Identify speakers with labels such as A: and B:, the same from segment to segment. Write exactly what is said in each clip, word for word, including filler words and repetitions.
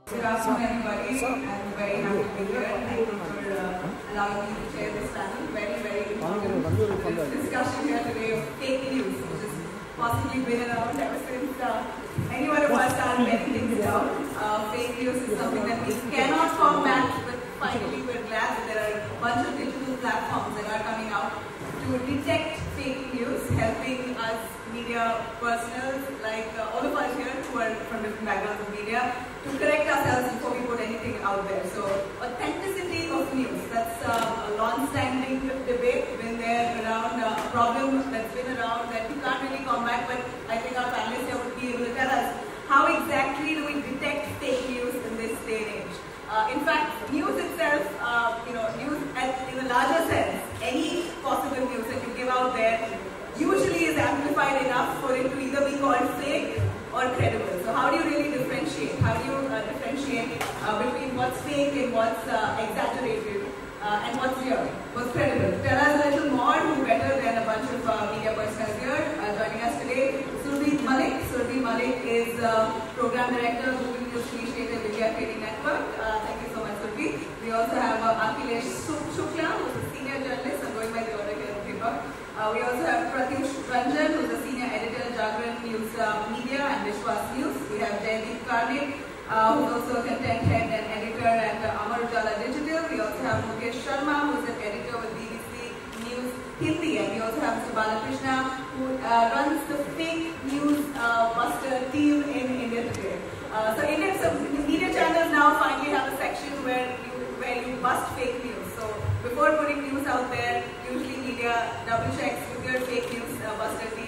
A: Good afternoon, everybody. I'm very happy to be here. Thank you for uh, allowing me to chair this panel. Very, very important discussion here today of fake news, which has possibly been around ever since uh, any one of us started getting things down. Uh, fake news is something that we cannot combat, but finally we're glad that there are a bunch of digital platforms that are coming out to detect fake news, helping us media personals like uh, all of us here who are from different backgrounds of media to correct ourselves before we put anything out there. So authenticity of news, that's uh, a long-standing debate, been there around, uh, a problem that's been around that we can't really combat, but I think our panelists here would be able to tell us how exactly do we detect fake news in this day and age. Uh, in fact, news itself, uh, you know, news at, in a larger sense, any possible news that you give out there usually is amplified enough for it to either be called fake or credible. So how do you really differentiate? How do you uh, differentiate uh, between what's fake and what's uh, exaggerated uh, and what's real, what's credible? Tell us a little more, who better than a bunch of uh, media personnel here uh, joining us today. Surabhi Malik. Surabhi Malik is uh, Program Director of Google News Initiative India Trading Network. Uh, thank you so much, Surabhi. We also have uh, Akhilesh Shukla, who's a senior journalist. I'm going by the order here of paper. Uh, we also have Pratyush Ranjan, who is a senior editor at Jagran News uh, Media and Vishwas News. We have Jaydeep Karnik, uh, who is also a content head and editor at uh, Amar Ujala Digital. We also have Mukesh Sharma, who is an editor with B B C News Hindi. And we also have Mister Balakrishna, who uh, runs the fake news uh, buster team in India Today. Uh, so, Indian so media channels now finally have a section where you, where you bust fake news. So, before putting news out there, usually media double checks with your fake news uh, buster team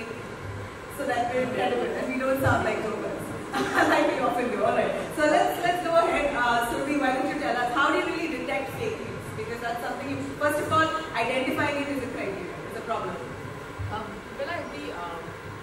A: so that we're credible and we don't sound like robots, like we often do. Alright, so let's let's go ahead. Uh, Surabhi, why don't you tell us how do you really detect fake news? Because that's something you, first of all, identifying it is a criteria, is a problem.
B: Um, well, I agree. Um,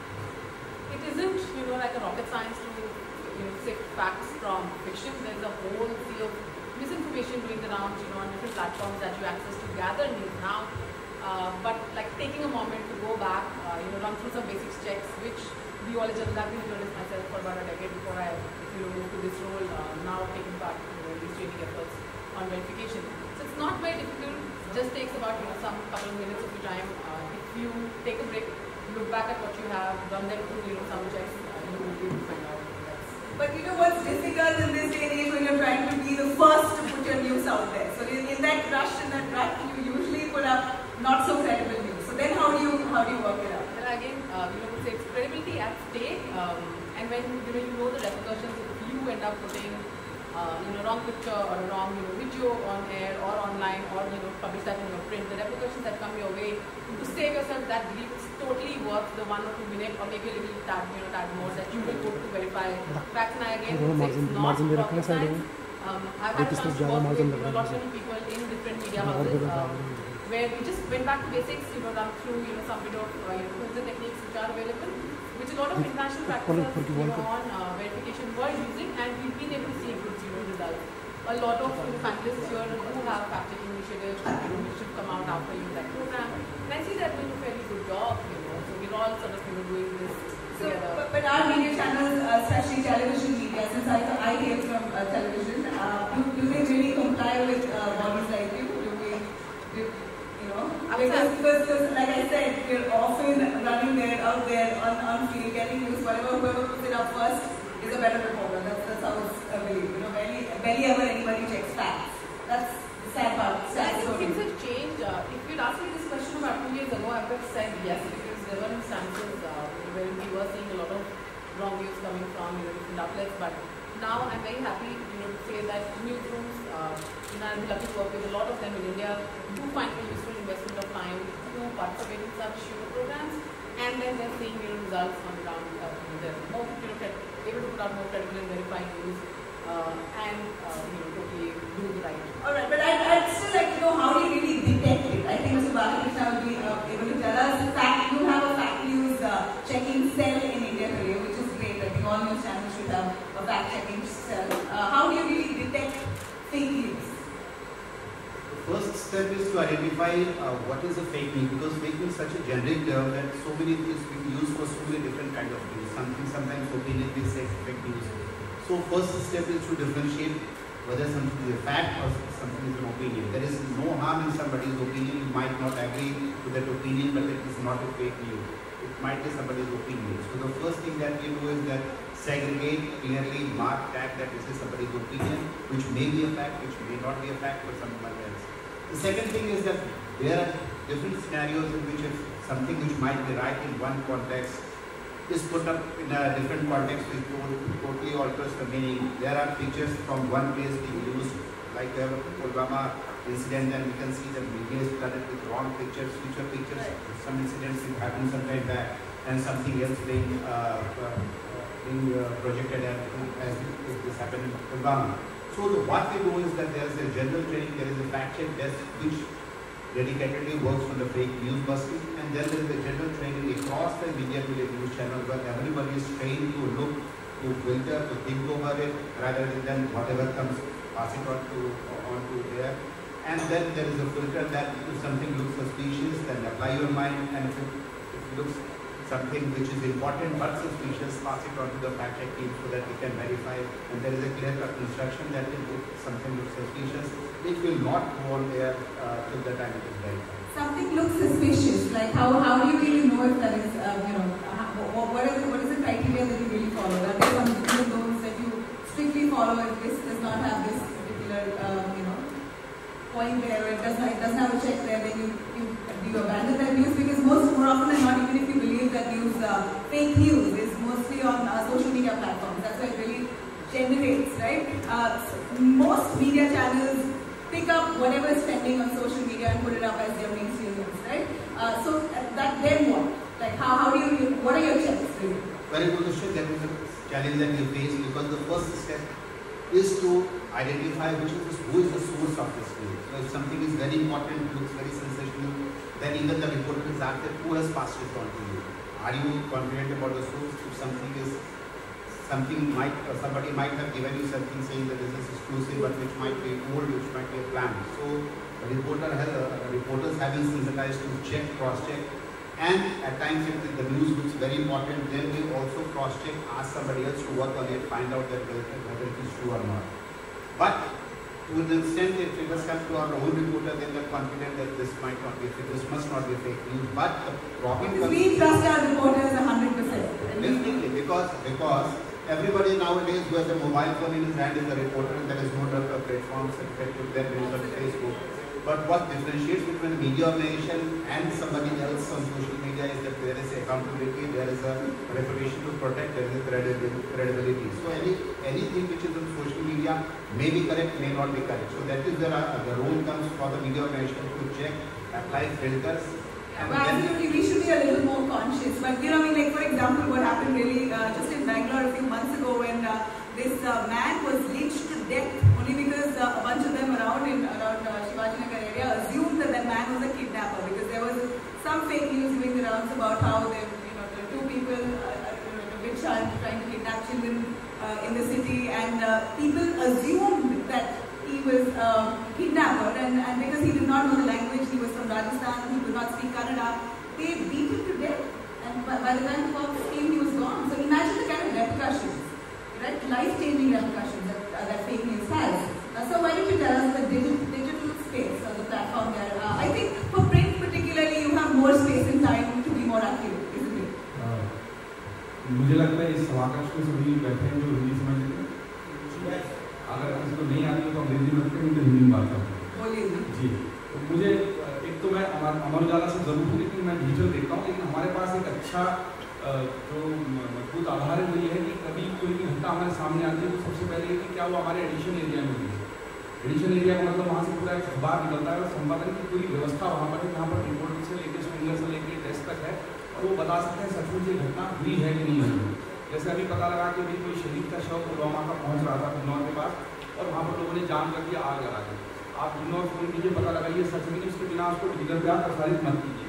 B: it isn't, you know, like a rocket science to, you know, sift facts from fiction. There's a whole sea of misinformation doing the rounds, you know, on different platforms that you access to gather news now. Uh, but like taking a moment to go back, uh, you know, run through some basics checks, which we all, I've been a journalist myself for about a decade before I, you know, moved to this role. Uh, now taking part in, you know, these training efforts on verification. So it's not very difficult. It just takes about, you know, some couple of minutes of your time. Uh, if you take a break, look back at what you have, run them through, you know, some checks, uh, you will be able to find out.
A: But you know what's difficult in this day and age when you're trying to be the first to put your news out there. So in, in that rush, in that rush, you usually put up not so credible news. So then how do you how do you work it out?
B: Well, again, uh, you know, it's credibility at stake, um, and when you know you know the repercussions if you end up putting uh, you know wrong picture or a wrong you know video on air or online or you know publish that in your print, the repercussions that come your way to save yourself that belief is totally worth the one or two minute or maybe a little tad you know tad more that you will go to verify facts. And I again would say it's not rocket science. Um, I've had a chance to work with you know, a lot of people in different media houses. Um, where we just went back to basics, you know, run through, you know, some bit of, uh, you know, tools and techniques which are available, which a lot of international practices, you know, on uh, verification were using, and we've been able to see good, you know, results. A lot of you know, panelists here who have fact-checking initiatives, you know, which should come out after you that program, and I see they're doing a fairly good job, you know, so we're all sort of, you know, doing this
A: so,
B: together.
A: But, but our media channels, uh, especially television media, since I, I came from uh, television, uh, do, do they really comply with uh, bodies like you? Do we, do, Because, because, because, like I said, we're often running there, out there, on, on field, getting news. Whatever, whoever puts it up first is a better performer. That's, that's how it's uh, believed. You know, barely, barely ever anybody checks facts. That's the sad part. Sad
B: I think things have changed. Uh, if you'd asked me this question about two years ago, I would have said yes, because there were instances uh, where we were seeing a lot of wrong news coming from you know, different outlets. But now I'm very happy, you know, to say that newsrooms, uh, you know, I'm lucky to work with a lot of them in India who find it useful investment of time to participate in such you know, programs, and then they're seeing you know, results on the ground. Uh, you know, they're more, you know, able to put out more credible and verified news, uh, and uh, you know, totally do the right.
A: All right, but I'd, I'd still like to know how do you really detect it? I think Mister Balakrishna will be uh, able to tell us. In fact, you have a fact news uh, checking cell in India Today, which is great. I think all news channels should have a fact checking cell. Uh, how do you really detect fake news?
C: First step is to identify uh, what is a fake news, because fake news is such a generic term that so many things we use for so many different kinds of news. Something sometimes opinion based fake news. So first step is to differentiate whether something is a fact or something is an opinion. There is no harm in somebody's opinion. You might not agree to that opinion, but it is not a fake news. It might be somebody's opinion. So the first thing that we do is that segregate, clearly mark, tag that this is somebody's opinion, which may be a fact, which may not be a fact for someone else. The second thing is that there are different scenarios in which if something which might be right in one context is put up in a different context which totally alters the meaning. There are pictures from one place being used, like the Pulwama incident, and we can see that media is flooded with wrong pictures, future pictures. Some incidents which happened some time back, and something else being uh, uh, being uh, projected as, as if this happened in Pulwama. So the, what we do is that there is a general training, there is a fact check desk which dedicatedly works on the fake news busting, and then there is a general training across the media to the news channel where everybody is trained to look, to filter, to think over it, rather than whatever comes, pass it on to on to there. And then there is a filter that if something looks suspicious, then apply your mind, and if it, if it looks something which is important but suspicious, pass it on to the fact check team so that we can verify. And there is a clear cut instruction that if something looks suspicious, it will not go on there uh, till the time it is verified.
A: Something looks suspicious. Like how how do you really know if that is uh, you know what, what is the, what is the criteria that you really follow? Are there some zones that you strictly follow if this does not have this particular um, you know point there, or it does not it doesn't have a check there, then you you do you abandon that news? Because most more often than not, even if you believe that news uh, fake news is mostly on uh, social media platforms. That's why it really generates, right? Uh, most media channels pick up whatever is trending on social media and put it up as their mainstream news, right? Uh, so uh, that then what? Like how, how do you, what are your checks really?
C: Very good question. That is a challenge that you face, because the first step is to identify which is the, who is the source of this news. So if something is very important, looks very sensational, then even the reporter is asked that who has passed it on to you. Are you confident about the source? If something is something might uh, somebody might have given you something saying that this is exclusive, but which might be old, which might be a plan. So the reporter has uh, reporters having sensitized to check, cross-check, and at times if the news looks very important, then we also cross-check, ask somebody else to work on it, find out that whether it is true or not. But to the extent if it has come to our own reporter, then they're confident that this might not be, this must not be fake news. But the problem
A: because we trust our reporters one hundred percent.
C: Definitely, because because everybody nowadays who has a mobile phone in his hand is a reporter, and there is no other platforms that put their news on Facebook. But what differentiates between a media organization and somebody else on social media is that there is accountability, there is a reputation to protect, there is a credibility. So any anything which is on social media may be correct, may not be correct. So that is where uh, the role comes for the media organization to check, apply filters.
A: Yeah, well, absolutely, we should be a little more conscious. But you know, I mean, like for example, what happened really uh, just in Bangalore a few months ago when uh, this uh, man was lynched to death only because uh, a bunch of them around in around uh, Shivajinagar area assumed that that man was a kidnapper, because there was some fake news going the rounds about how there, you know, there were two people, uh, you know, a witch hunt trying to kidnap children uh, in the city, and uh, people assumed that he was a uh, kidnapper, and, and because he did not know the language, he was from Rajasthan, he could not speak Kannada, they beat him to death, and by, by the time the cops came, he was gone. So imagine the kind of repercussions, right? Life-changing repercussions that, uh, that fake news has. Uh, so why don't you tell us the digital, digital space or the platform there? Uh, I think for print particularly, you have more space and time to be more accurate, isn't it?
D: Uh, मुझे लगता है इस समाकक्ष में सभी बैठे हैं जो हिंदी समझ लेते हैं। अगर किसी को नहीं आती है तो अंग्रेजी में तो हिंदी में बात करते हैं।
A: बोलिए
D: जी, तो मुझे एक तो मैं अमर उजाला से जरूर हूँ, लेकिन मैं डिजिटल देखता हूँ, लेकिन हमारे पास एक अच्छा जो मजबूत आधार है वो ये है कि कभी कोई भी घटना हमारे सामने आती है तो सबसे पहले कि क्या वो हमारे एडिशन एरिया में हुई है। एडिशन एरिया का मतलब वहाँ से पूरा एक अखबार निकलता है और संपादन की पूरी व्यवस्था वहाँ पर है, जहाँ पर रिपोर्टर से लेकर स्ट्रिंगर से लेकर डेस्क तक है, और वो बता सकते हैं सचमुच ये घटना हुई है कि नहीं हुई। जैसे अभी पता लगा कि अभी कोई शहीद का शव पुलवामा का पहुँच रहा था किन्नौर के पास, और वहाँ पर लोगों ने जाम करके आग लगा दी। आप किन्नौर फोन कीजिए, पता लगाइए सच में, उसके बिना उसको डिजिटल पे आप प्रसारित मत कीजिए।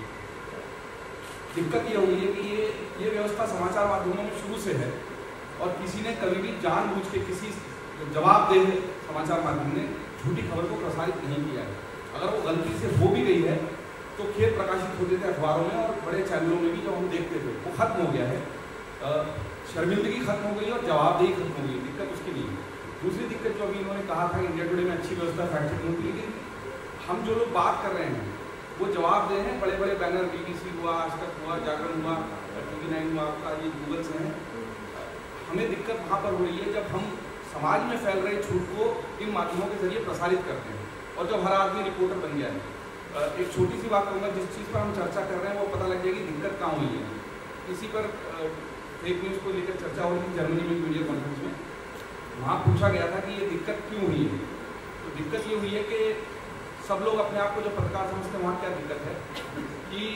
D: दिक्कत ये हुई है कि ये ये व्यवस्था समाचार माध्यमों में शुरू से है, और किसी ने कभी भी जानबूझ के किसी जवाबदेह समाचार माध्यम ने झूठी खबर को प्रसारित नहीं किया है। अगर वो गलती से हो भी गई है तो खेत प्रकाशित होते थे अखबारों में और बड़े चैनलों में भी, जो हम देखते थे वो खत्म हो गया है। शर्मिंदगी खत्म हो गई और जवाबदेही खत्म हो गई, दिक्कत उसकी नहीं है। दूसरी दिक्कत जो अभी इन्होंने कहा था इंडिया टुडे में अच्छी व्यवस्था फैक्ट चेकिंग की, लेकिन हम जो लोग बात कर रहे हैं वो जवाब दे हैं, बड़े बड़े बैनर बीबीसी हुआ, आज तक हुआ, जागरण हुआ, टीवी नाइन हुआ, आपका ये गूगल से हैं। हमें दिक्कत वहाँ पर हो रही है जब हम समाज में फैल रहे झूठ को इन माध्यमों के जरिए प्रसारित करते हैं और जब हर आदमी रिपोर्टर बन गया है। एक छोटी सी बात कहूँगा, जिस चीज़ पर हम चर्चा कर रहे हैं वो पता लग जाएगी दिक्कत कहाँ हुई है। इसी पर फेक न्यूज़ को लेकर चर्चा हो रही थी जर्मनी में वीडियो कॉन्फ्रेंस में, वहाँ पूछा गया था कि ये दिक्कत क्यों हुई है। तो दिक्कत ये हुई है कि सब लोग अपने आप को जो पत्रकार समझते हैं, वहाँ क्या दिक्कत है कि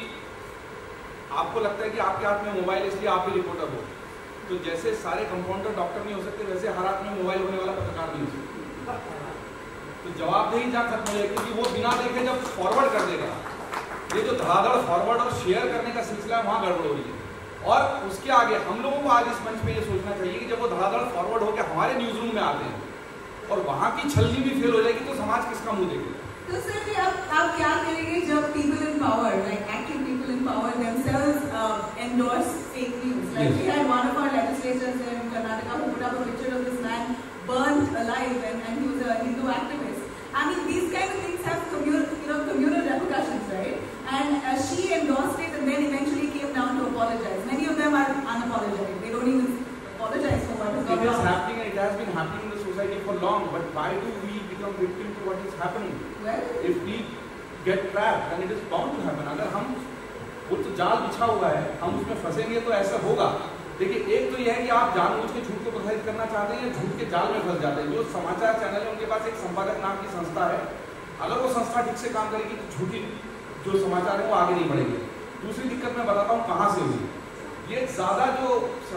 D: आपको लगता है कि आपके हाथ में मोबाइल है इसलिए आप भी रिपोर्टर हो। तो जैसे सारे कंपाउंडर डॉक्टर नहीं हो सकते, वैसे हर हाथ में मोबाइल होने वाला पत्रकार नहीं हो सकता। तो जवाबदेही जहाँ खत्म हो जाएगी, क्योंकि वो बिना देखे जब फॉरवर्ड कर देगा, ये जो धड़ाधड़ फॉरवर्ड और शेयर करने का सिलसिला वहाँ गड़बड़ हो रही है। और उसके आगे हम लोगों को आज इस मंच पे ये सोचना चाहिए कि जब वो धड़ाधड़ फॉरवर्ड होकर हमारे न्यूज रूम में आते हैं और वहाँ की छलनी भी फेल हो जाएगी तो समाज किसका मुंह देखेगा।
A: तो सर आप आप क्या करेंगे जब people in power, like active people in power themselves uh, endorse fake news? Like yes. We had one of our legislators in Karnataka who put up a picture of this man burnt alive, and, and he was a Hindu activist. I mean, these kind of things have communal, you know, communal repercussions, right? And uh, she endorsed it, and then eventually came down to apologize. Many of them are unapologetic; they don't even apologize for what has gone wrong.
D: It is happening, and it has been happening in the society for long. But why do we become victim to what is happening?
A: Well,
D: if we get trapped, then it is bound to happen. अगर हम वो तो जाल बिछा हुआ है, हम उसमें फंसेंगे तो ऐसा होगा। देखिए, एक तो यह है कि आप जानबूझ के झूठ को प्रसारित करना चाहते हैं या झूठ के जाल में फंस जाते हैं। जो समाचार चैनल है उनके पास एक संपादक नाम की संस्था है, अगर वो संस्था ठीक से काम करेगी तो झूठी जो समाचार है वो आगे नहीं बढ़ेंगे। दूसरी दिक्कत मैं बताता हूँ कहाँ से हुई। ये ज़्यादा जो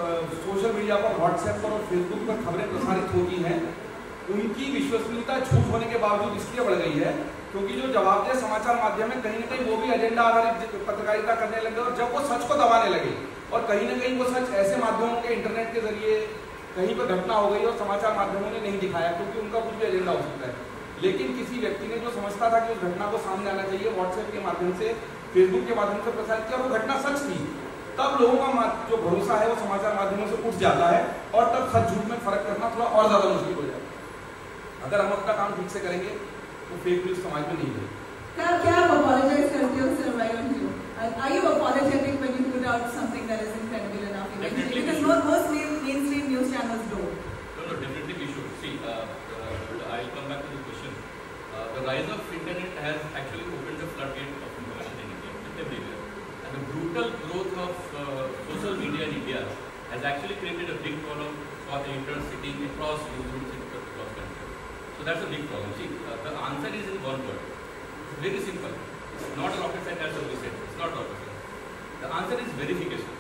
D: सोशल मीडिया पर, व्हाट्सएप पर और फेसबुक पर खबरें प्रसारित होती हैं, उनकी विश्वसनीयता झूठ होने के बावजूद इसलिए बढ़ गई है क्योंकि जो जवाबदेह समाचार माध्यम है कहीं ना कहीं वो भी एजेंडा आधारित पत्रकारिता करने लगे और जब वो सच को दबाने लगे और कहीं ना कहीं वो सच ऐसे माध्यमों के इंटरनेट के जरिए कहीं पर घटना हो गई और समाचार माध्यमों ने नहीं दिखाया क्योंकि उनका कुछ भी एजेंडा हो सकता है। लेकिन किसी व्यक्ति ने जो समझता था कि उस घटना को सामने आना चाहिए, व्हाट्सएप के माध्यम से, फेसबुक के माध्यम से प्रसारित किया, वो घटना सच थी, तब लोगों का जो भरोसा है वो समाचार माध्यमों से उठ जाता है और तब सच झूठ में फर्क करना थोड़ा और ज्यादा मुश्किल हो जाता है। अगर हम अपना काम ठीक से करेंगे तो फेक न्यूज समाज में नहीं है।
A: क्या क्या आप apologize करते हो sir? Why don't you? Are you apologetic when you put out something that is incredible enough?
E: Definitely.
A: Because most, most main, mainstream news channels don't.
E: No, no, definitely we should. See, uh, uh, I'll come back to the question. Uh, the rise of internet has actually opened the floodgate of information in India, everywhere. And the brutal growth of uh, social media in India has actually created a big problem for editors sitting across newsrooms across country. So that's a big problem. See, uh, the answer is in one word. It's very simple. It's not rocket science as we said. It's not rocket science. The answer is verification.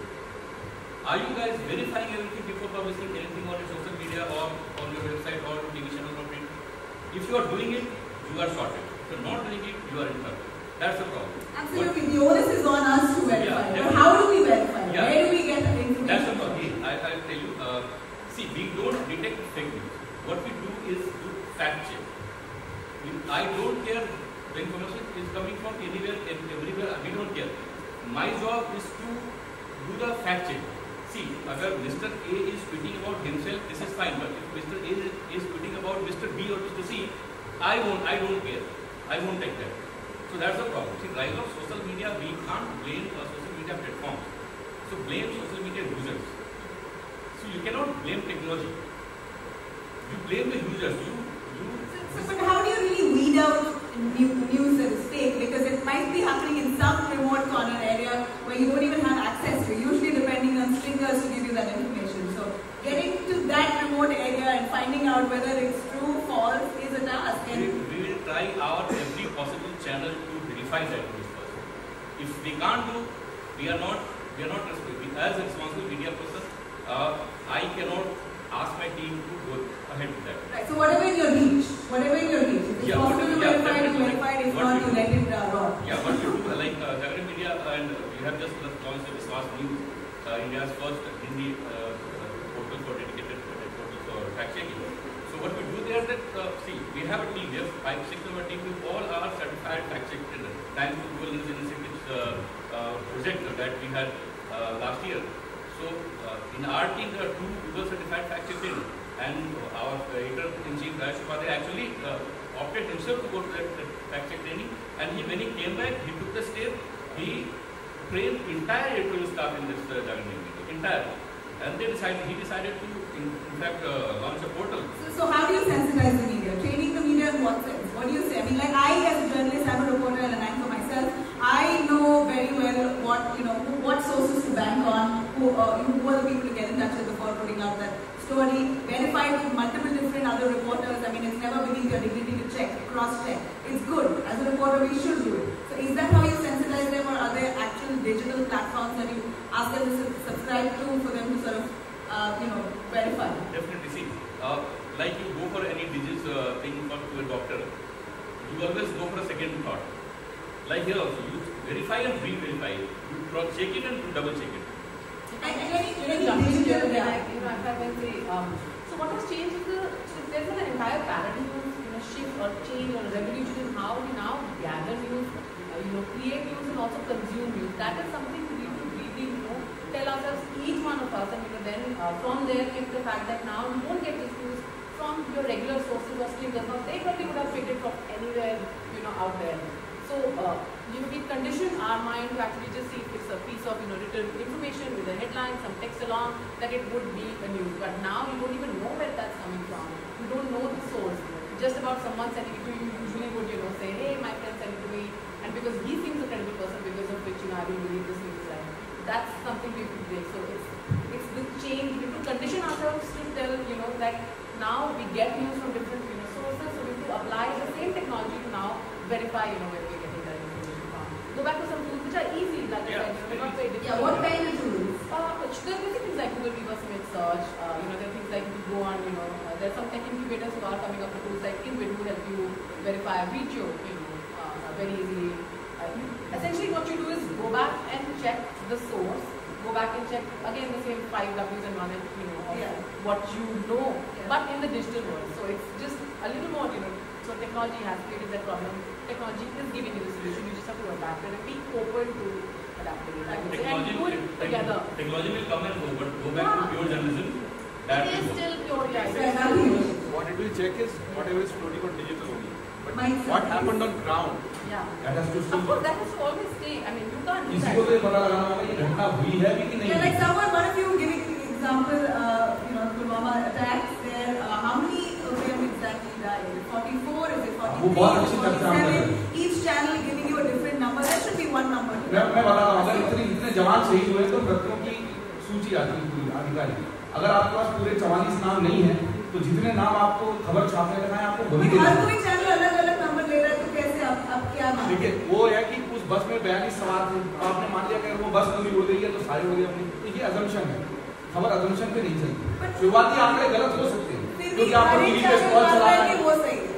E: Are you guys verifying everything before publishing anything on your social media or on your website or T V channel or print? If you are doing it, you are sorted. If you are not doing it, you are in trouble. That's the problem.
A: Absolutely. The onus is on us to verify.
E: Yeah,
A: but how do we verify?
E: Yeah.
A: Where do we get the information?
E: That's the problem. I, I'll tell you. Uh, see, we don't detect fake news. What we do is do fact check. I don't care the information is coming from anywhere and everywhere. We don't care. My job is to do the fact check. See, if Mister A is tweeting about himself, this is fine. But if Mister A is tweeting about Mister B or Mister C, I won't. I don't care. I won't take that. So that's the problem. See, rise of social media, we can't blame uh, social media platforms. So blame social media users. So you cannot blame technology. You blame the users. You, you.
A: So, but how do you really weed out new, news that is fake? Because it might be happening in some remote corner area where you don't even have access to. Usually depending on stringers to give you that information. So getting to that remote area and finding out whether it's true, false is a task. And
E: we, we will try our every possible channel to verify that news first. If we can't do, we are not. We are not responsible. As a responsible media person, uh, I cannot ask my team to go ahead with that.
A: Right. So whatever in your reach, whatever in your reach. If it's
E: Yeah,
A: possible to
E: yeah,
A: verify, you
E: definitely.
A: verify. If
E: What
A: not,
E: we
A: you
E: do-
A: let it uh, rot.
E: Yeah, what we do, uh, like uh, Jagrani Media, and we have just launched the Viswas News, uh, India's first Hindi uh, portal for dedicated uh, portal for fact checking. So what we do there is that, uh, see, we have a team, we have five, six of our team with all our certified fact checkers. Thanks to Google News Initiative's uh, uh, project that we had uh, last year. So So uh, in our team there are two Google certified fact checkers, and our editor-in-chief Raj Upadhyay actually uh, opted himself to go to that, that fact check training, and he, when he came back, he took the step, he trained entire editorial staff in this uh, Jagran meeting, entire, and they decided, he decided to in, in fact uh, launch a portal.
A: So, so how do you sensitize the media? Training the media in what sense? What do you say? I mean, like I as a journalist, I'm a reporter and an anchor myself. I know very well what, you know, what sources to bank on, who, uh, who are the people to get in touch with before putting out that story, verified with multiple different other reporters. I mean, it's never beneath your dignity to check, cross-check. It's good. As a reporter, we should do it. So is that how you sensitize them, or are there actual digital platforms that you ask them to subscribe to for them to sort of, uh, you know, verify?
E: Definitely. See, uh, like you go for any digital uh, thing for to a doctor, you always go for a second thought. Like here also, you verify and re-verify it. You cross check it and you double check it.
A: And, and any, any
B: Jump in
A: digital,
B: here,
A: yeah.
B: like, you know, I can say, um, so what has changed is the, there's an entire paradigm, you know, shift or change or revolution in how we now gather news, uh, you know, create news and also consume news. That is something we need to really, you know, tell ourselves, each one of us, and you know, then uh, from there came the fact that now you don't get this news from your regular sources or streamers. Now they probably would have picked it from anywhere, you know, out there. So, uh, you know, we condition our mind to actually just see if it's a piece of, you know, written information with a headline, some text along, that it would be a news. But now you don't even know where that's coming from. You don't know the source. Just about someone sending it to you, usually would, you know, say, hey, my friend sent it to me, and because he seems a credible person, because of which, you know, I will believe this news. Right? That's something we have to break. So it's it's the change. We have to condition ourselves to tell, you know, that now we get news from different, you know, sources. So we have to apply the same technology to now verify, you know, where we're getting that information from. Go back to some tools which are easy, like
E: Yeah.
B: I said, you know, not very difficult.
A: Yeah, what kind of tools?
B: Uh, there are basic things like Google Reverse Image Search. Uh, you know, there are things like you go on, you know, uh, there are some tech incubators who are coming up with tools like Invid who help you verify video, you know, uh, very easily. Uh, you, essentially, what you do is go back and check the source. Go back and check again the same five W's and one, you know, of
A: Yeah.
B: what you know,
A: Yeah.
B: but in the digital world. So it's just a little more, you know. So technology has created that problem. Technology is giving you the solution. You just have to adapt it and be open to adapting it. I would say, and
E: Technology,
B: do it
E: tech-
B: together.
E: technology will come and go, but go back
B: Yeah.
E: to pure journalism. That
B: It is
E: will go.
B: still pure, yeah.
A: Yeah, nothing.
D: What it will check is whatever is floating on digital only. But
A: Mindset.
D: what happened on ground,
B: Yeah.
D: that has to
B: Of
D: still.
B: course, that has to always stay. I mean, you can't do
D: किसी को तो
B: that.
D: ये पता लगाना होगा कि घटना हुई है भी कि नहीं
A: Yeah, like
D: हुई।
A: someone, one of you giving example, uh, you know, Pulwama attacks there. Uh, how many of them exactly died? Is it forty-four? Is it forty-three?
D: वो बहुत
A: Is
D: अच्छी
A: it
D: चर्चा हम कर रहे
A: forty-seven?
D: हैं।
A: Each channel giving you a different number. There should be one number.
D: मैं मैं बताता हूँ, अगर इतने इतने जवान शहीद हुए तो मृतकों की सूची आती है पूरी आधिकारिक। अगर आपके पास पूरे चवालीस नाम नहीं है, तो जितने नाम आपको खबर छापने का है आपको वही
A: हर
D: देना।
A: कोई चैनल अलग अलग नंबर ले रहा है, तो कैसे आप आप क्या मानते
D: देखिए,
A: हैं?
D: वो है कि उस बस में बयालीस सवार थे, आपने मान लिया कि वो बस पूरी उड़ गई है तो सारे उड़ गए अपने। तो ये assumption है, खबर assumption पे नहीं चलती। शुरुआती आंकड़े गलत हो सकते हैं,
A: फिर भी
D: क्योंकि आपको
A: हर एक
D: टीवी पे
A: चैनल
D: कॉल
A: मानता
D: चला
A: है
D: रहा
A: कि
D: है।
A: वो सही है।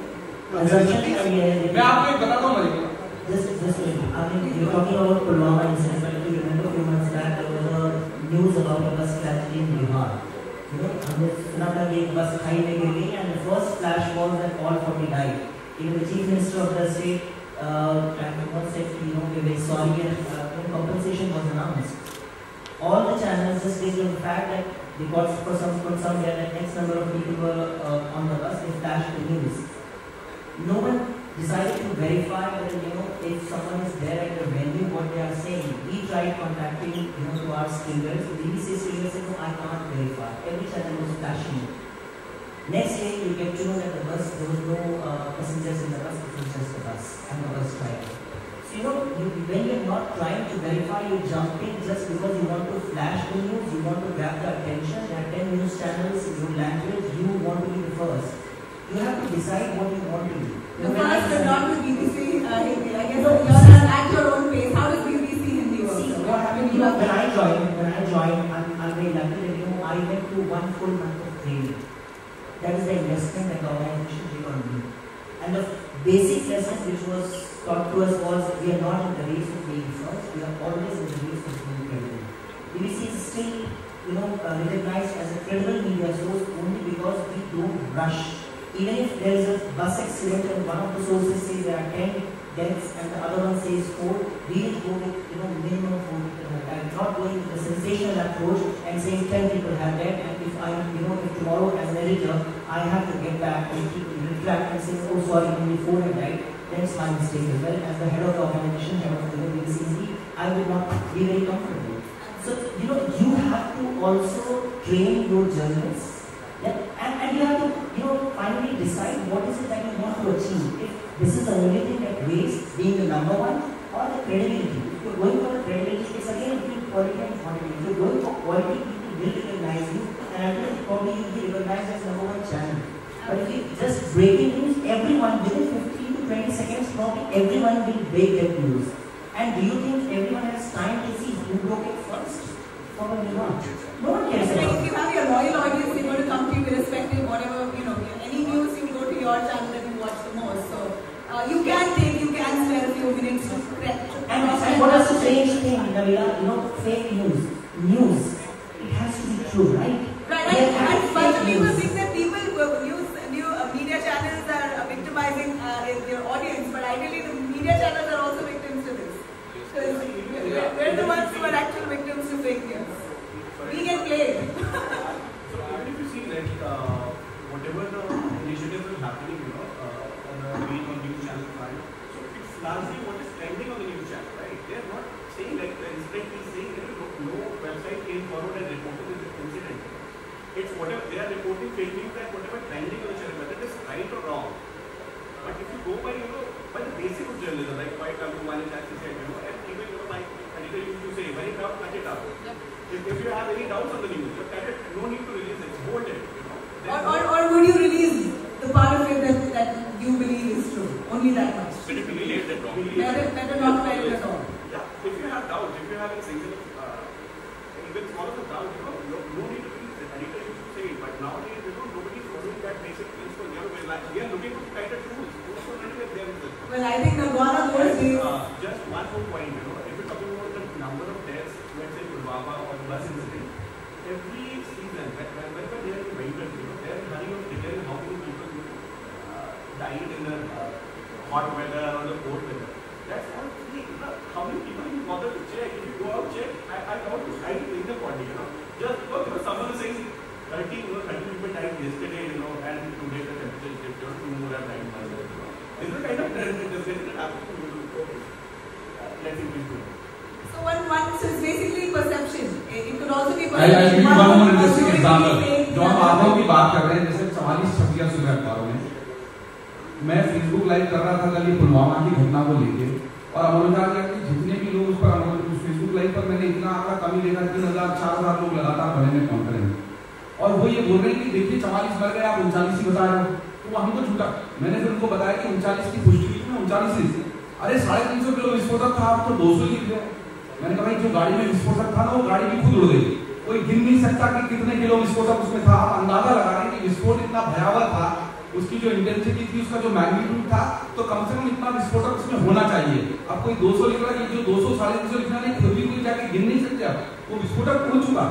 D: मैं आपको एक बताता हूँ Malik.
F: Just, just wait. I mean, you're talking about Pulwama incident, but if you remember a few months back, there was a news about a bus tragedy in Bihar. You know, हमने सुना था कि एक बस खाई में गिर गई, and the first flash was that all forty died. Even the chief minister of the state, uh, said, you know, we're very sorry, and uh, compensation was announced. All the channels just based on the fact that they got for some for some where that X number of people were uh, on the bus, they flashed the news. No one decided to verify whether, you know, if someone is there at the venue, what they are saying. We tried contacting, you know, to our streamers. The B B C streamers said, no, I can't verify. Every channel was flashing it. Next day, you get to know that the bus, there was no uh, passengers in the bus, it was just the bus and the bus driver. So, you know, you, when you're not trying to verify, you're jumping just because you want to flash the news, you want to grab the attention. There are ten news channels in your language, you want to be the first. You have to decide what you want to do.
A: The first but not with B B C uh, Hindi. I guess you're at your own pace. How does B B C Hindi work?
F: See, what happened, you know, when I joined, when I joined, I'm, I'm very lucky that, you know, I went to one full month of training. That is the investment that the organization did on me. And the basic lesson which was taught to us was, we are not in the race of being first, we are always in the race of being credible. B B C is still, you know, uh, recognized as a credible media source only because we don't rush. Even if there is a bus accident and one of the sources says there are ten deaths and the other one says four, we will go with, you know, minimum four people have died. Not going with the sensational approach and saying ten people have died, and if I, you know, if tomorrow as an editor, I have to get back and keep retract and say, oh sorry, only four have died, then it's my mistake as well. As the head of the organization, head of the B B C, I would not be very comfortable. So, you know, you have to also train your journalists, yeah? and, and you have to, you know, finally decide what is it that you want to achieve. If this is the only thing that weighs, being the number one, or the credibility. If you're going for the credibility, it's again between quality and quantity. If you're going for quality, people will recognize you, and ultimately probably you'll be recognized as number one channel. But if you just breaking news, everyone within fifteen to twenty seconds, probably everyone will break that news. And do you think everyone has time to see who broke it first? Probably not. No one cares
A: Like
F: about
A: if
F: it.
A: you have your loyal audience, they're going to come to you irrespective, whatever, you know, any news, you go to your channel that you watch the most. So uh, you can take, you can spare a few minutes to correct.
F: And, and what a strange thing, Navila, you know, fake news. News, it has to be true, right?
A: Right,
F: There
A: and,
F: are
A: and bunch of
F: fake
A: people
F: news.
A: think that people who use new uh, media channels are uh, victimizing uh, their audience, but ideally the media channels are also victims to this. Because we're, we're the ones who are actual victims to fake news. We get played.
G: So even if you see like uh, whatever the initiatives are happening, you know, uh, on the main or news channel front, so it's largely what is trending on the news channel, right? They are not saying like the incident is saying, you know, no website came forward and reported this incident. It's whatever they are reporting fake news, that whatever trending on the channel, whether it is right or wrong. But if you go by, you know, by the basic of journalism, like quite come to manage as you said, you know, and even you know, my editor used to say, very doubt, cut it out.
B: Yep.
G: If, if you have any doubts on the news, but cut it, no need to release it, hold it. You know.
A: Or, or, or would you release the part of it that, that you believe is true? Only that much.
E: Better to relate that wrong.
A: Better, better not write it at all.
G: Yeah, if you have doubts, if you have a single, uh, even small of a doubt, you know, no, no need to release it. Editor used to say it, but nowadays, you know, nobody is following that basic principle. You know, we're like, we are looking for tighter tools. Tools for running at their business.
A: Well, I think Nagwana those days.
G: Uh, just one more point, you know, if you're talking about the number of deaths, let's say Pulwama or the bus incident, every season, when, whenever they are in winter, you know, they are running on declaring how many people you know, uh, died in the uh, hot weather or the cold weather. That's all free. You know, how many people you bother to check? If you go out check, I, I don't I don't in the body, you know. Just because you know, someone is saying thirty, you know, thirty people died yesterday, you know, and today the temperature is different, two more have died. You know. This is the kind of trend that is going to happen. Let's increase it.
A: So one, one so it's basically perception. It, it could also be
D: I'll, I'll give you
A: perception.
D: one more
A: One
D: interesting
A: story
D: example.
A: could be fake,
D: जो
A: the
D: हम
A: other
D: आंकड़ों
A: could
D: की
A: be-
D: बात कर रहे हैं, जैसे चवालीस छब्बियां सुबह अखबारों में मैं फेसबुक लाइव कर रहा था कल ये पुलवामा की घटना को लेके, और अमरोजा के जितने भी लोग उस पर अमरोजा फेसबुक लाइव पर मैंने इतना आंकड़ा कमी देखा, तीन हजार चार हजार लोग लगातार बने में काउंट करेंगे, और वो ये बोल रहे हैं कि देखिए चवालीस मर गए, आप उनचालीस ही बता रहे हो, तो वो हमको झूठा। मैंने फिर उनको बताया कि उनचालीस की पुष्टि की, मैं उनचालीस ही, अरे साढ़े तीन सौ किलो विस्फोटक था, आप तो दो सौ लिख रहे हो। मैंने कहा भाई जो गाड़ी में विस्फोटक था ना, वो गाड़ी भी खुद उड़ गई, कोई गिन नहीं सकता कि कितने किलो विस्फोटक उसमें था। आप अंदाजा लगा रहे हैं कि विस्फोट इतना भयावह था, उसकी जो इंटेंसिटी थी, उसका जो मैग्नीट्यूड था, तो कम से कम इतना विस्फोटक उसमें होना चाहिए। अब कोई दो सौ लिख रहा है, जो दो सौ साढ़े तीन सौ लिखना नहीं, खुद भी कोई जाके गिन नहीं सकते, आप वो विस्फोटक हो चुका,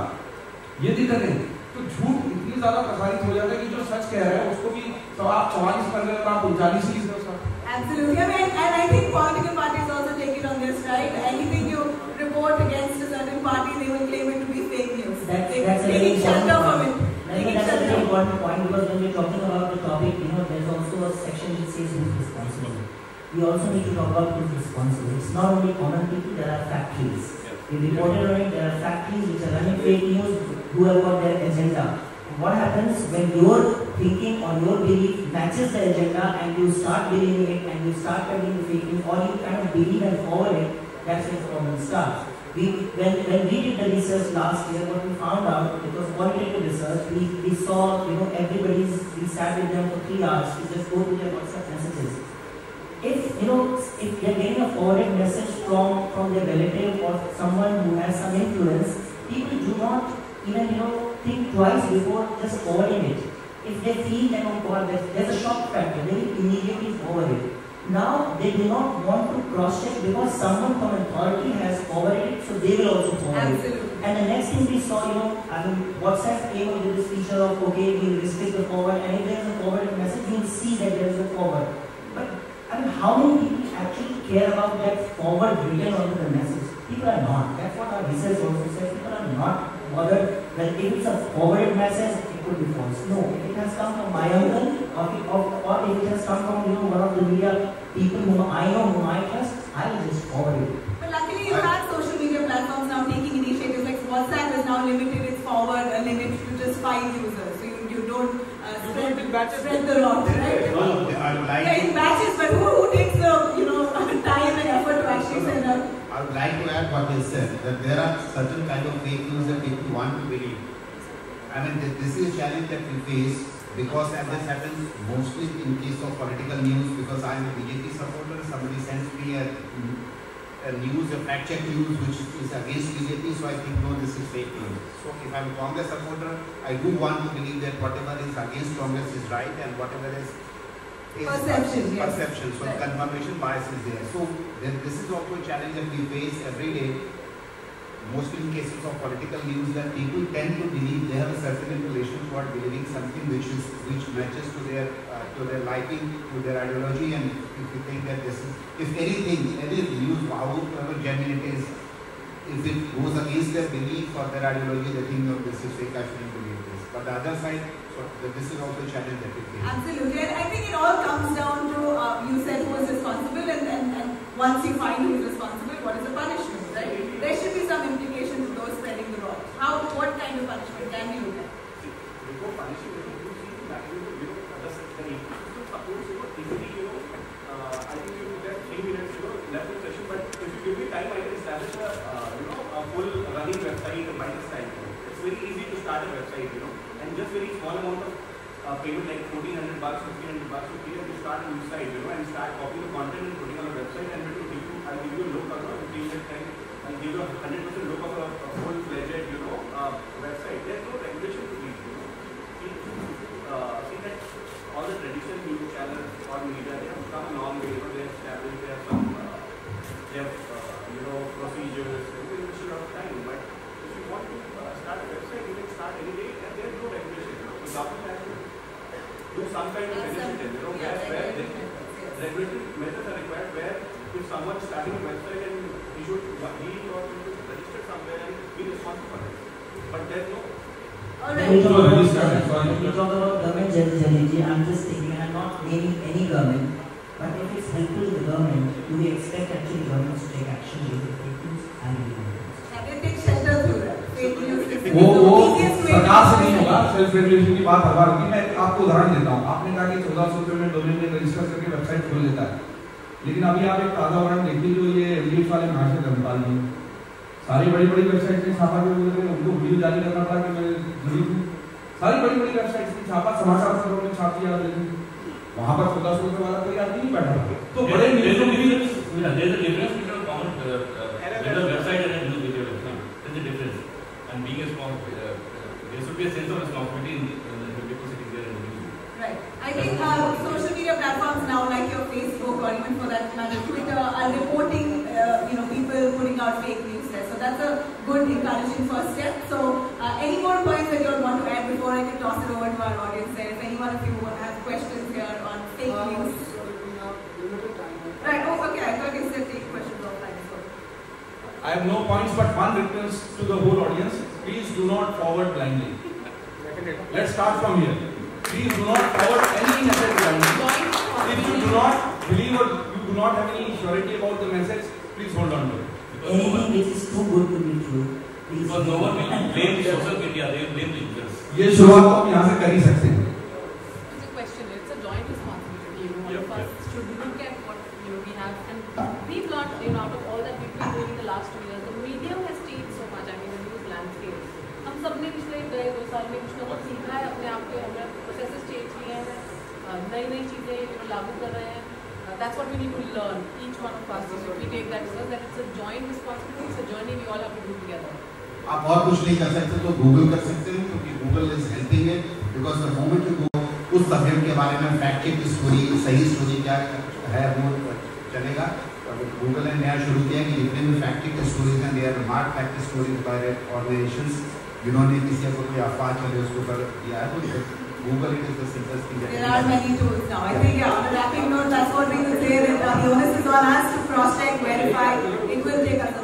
D: ये दिक्कत है। तो झूठ इतनी ज्यादा प्रसारित हो जाता है कि जो सच कह रहा है उसको भी तो आप चौवालीस कर गए, आप उनचालीस ही लिख रहे।
A: Absolutely. I mean, and I think political parties also take it on their stride. Anything you report against a certain party, they will claim it to be fake news.
F: That's,
A: they,
F: that's a very
A: taking
F: important
A: shelter from
F: point.
A: it.
F: I think
A: Taking
F: that's a
A: shelter.
F: very important point, because when we're talking about the topic, you know, there's also a section which says who's responsible. We also need to talk about who's responsible. It's not only common people, there are factories. We reported on it, there are factories which are running fake news, who have got their agenda. What happens when your thinking or your belief matches the agenda and you start believing it and you start spreading the fake news, or you kind of believe and forward it, that's when the problem starts. We, when, when we did the research last year, what we found out, it was qualitative research, we, we saw, you know, everybody's, we sat with them for three hours to just go to their WhatsApp messages. If, you know, if they're getting a forwarded message from, from their relative or someone who has some influence, people do not even, you know, think twice before just forwarding it. If they feel that, oh God, there's, there's a shock factor, they will immediately forward it. Now, they do not want to cross-check because someone from authority has forwarded it, so they will also forward
A: Absolutely.
F: it. And the next thing we saw, you know, I mean, WhatsApp came up with this feature of, okay, we'll restrict the forward, and if there's a forwarded message, you'll see that there is a forward. But, I mean, how many people actually care about that forward written onto the message. People are not. That's what our research also says. People are not bothered. Well, if it's a forwarded message, it could be false. No, if it has come from my uncle, or, if, or, or if it has come from you know one of the media people whom I know, whom I trust, I will just forward it.
A: But luckily, you have social media platforms now taking initiatives like WhatsApp has now limited its forward uh, limit to just five users. So you, you don't uh, spread, spread the rot, right?
C: No, I would like
A: yeah, in batches, but who, who takes the you know time and effort to actually send out?
C: I would like to add what you said, that there are certain kind of fake news that people want to believe. I mean, this is a challenge that we face because, and this happens mostly in case of political news, because I am a B J P supporter, somebody sends me a, a news, a fact check news which is against B J P, so I think no, this is fake news. So if I am a Congress supporter, I do want to believe that whatever is against Congress is right and whatever is is
A: Perception, yes.
C: perception. So
A: Right.
C: confirmation bias is there. So then this is also a challenge that we face every day, mostly in cases of political news, that people tend to believe they have a certain inclination toward believing something which is which matches to their uh, to their liking, to their ideology, and if you think that this is, if anything, any news, however genuine it is, if it goes against their belief or their ideology, they think, no, this is fake, I shouldn't believe this. But the other side, so this is also a challenge that we face.
A: Absolutely, and I think it all comes down to uh, you said who is responsible, and, and, and once you find who is responsible, what is the punishment, right? There should be some implication to those spreading the rot. How, what kind of punishment can we look at?
G: Before punishing, you know, you see that you know, you know, the secretary, so suppose, you know, easily, you know, uh, I think you will get three minutes, you know, left in session, but if you give me time, I can establish a, uh, you know, a full running website by this time. It's very easy to start a website, you know, and just very small amount of uh, payment, like fourteen hundred bucks, fifteen hundred bucks, you pay and you start a new site, you know, and start copying the content and putting on the website, and it will give you, I'll give you a look of a fifteen minute time, I'll give you a one hundred percent look of a, a full-fledged, you know, uh, website. There's no regulation to reach, you know. See, uh, see that all the traditional news channels or media, they have come a long way, you know, they have established, they have some, uh, they have, uh, you know, procedures, everything is a lot of time, but if you want to uh, start a website, you can start any day, and there's no regulation, you know. The government has to do some kind of initiative, you know, where, where the regulatory measures are required, where if someone is starting a website and he should, he or she should register somewhere and be responsible for it. But there's no.
A: Alright.
F: When we talk about,
D: Sorry, sorry.
F: when we talk about government Jaliji, I'm just thinking, I'm not naming any government, but if it's helpful to the government, do we expect actually governments to take action with the fake news and the
A: Can they take shelter through that? Fake news is the
D: वो वो
A: easiest way to
D: सरकार से नहीं
A: do it.
D: होगा, self regulation की बात हर बार होगी। मैं आपको उदाहरण देता हूँ, आपने कहा कि चौदह सौ रुपये में डोमेन में रजिस्टर करके वेबसाइट खोल देता है, लेकिन अभी आप एक ताज़ा उदाहरण देखिए जो ये इंग्लिश वाले महाशय धर्मपाल जी, सारी बड़ी बड़ी वेबसाइट में छापा के बोल रहे हैं, उनको वीडियो जारी करना पड़ा कि मैं जुड़ी हूँ, सारी बड़ी बड़ी वेबसाइट में छापा, समाचार पत्रों में छाप दिया, लेकिन वहाँ पर चौदह सौ रुपये वाला कोई आदमी नहीं बैठा था। तो बड़े न्यूज़ों की
E: There's a difference between a common uh, uh, website and a news video website. There's a difference. And being a small, uh, there should be a sense of responsibility in, in the people sitting there in the news.
A: Right. I think uh, social media platforms now, like your Facebook or even for that matter Twitter, are reporting, uh, you know, people putting out fake news there. So that's a good, encouraging first step. So, uh, any more points that you want to add before I can toss it over to our audience there? If any one of you have questions here on fake
H: Uh,
A: news.
H: sorry, we have limited time.
A: Right. Oh, okay. I thought you said take questions offline as well.
D: I have no points, but one request to the whole audience: please do not forward blindly. Let's start from here. Please do not forward any message blindly. If you do not believe or you do not have any surety about the message, please hold on to it.
E: Because no
F: anything
E: one,
F: which is too good to be true, please.
E: because no one will blame social media, they will blame the users.
D: ये शुरुआत तो हम यहाँ से कर ही सकते हैं.
B: It's a question. It's a joint responsibility. You know, all
E: Yep,
B: of us
E: yep.
B: should look at what you know we have, and we've learned, you know, out of all that we've been doing in the last two years, the medium has changed so much. I mean, the news landscape. हम सब ने पिछले गए दो साल में कुछ ना कुछ सीखा है अपने आप पे, हमने प्रोसेसेस चेंज किए हैं, नई नई चीजें you know, लागू कर रहे हैं. Uh, that's what we need to learn. Each one of us, if we take that because that it's a joint responsibility. It's a journey we all have to do together.
C: आप और कुछ नहीं कर सकते तो गूगल कर सकते हैं, क्योंकि Google is helping it, because the moment you go उस सब्जेक्ट के बारे में फैक्ट चेक स्टोरी, सही स्टोरी क्या है वो चलेगा. गूगल ने नया शुरू किया कि जितने भी फैक्ट चेक स्टोरीज हैं, they are mark fact stories by organisations जिन्होंने किसी को कोई अफवाह चले उसके ऊपर दिया है, तो Google it is the simplest thing that
A: There are many tools now. I think, yeah, on a wrapping note, that's what we could say, that uh, the onus is on us to cross-check, verify. It will take us a